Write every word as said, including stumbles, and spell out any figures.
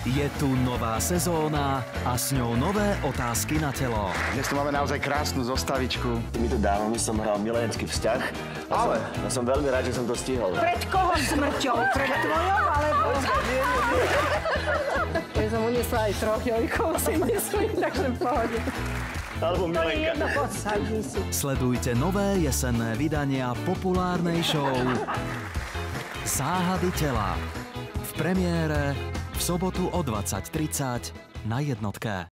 Je tu nová sezóna a s ňou nové otázky na telo. Dnes tu máme naozaj krásnu zostavičku. Týmito dávami som hral milénsky vzťah. A Ale... Som, ja som veľmi rád, že som to stihol. Pred koho smrťou? Pred tvojou, alebo... Ja som uniesla aj troch jojkov, si myslím, takže v pohode. Alebo To je milenka. jedno, posadni si. Sledujte nové jesenné vydania populárnej show Záhady tela. V premiére v sobotu o dvadsať tridsať na jednotke.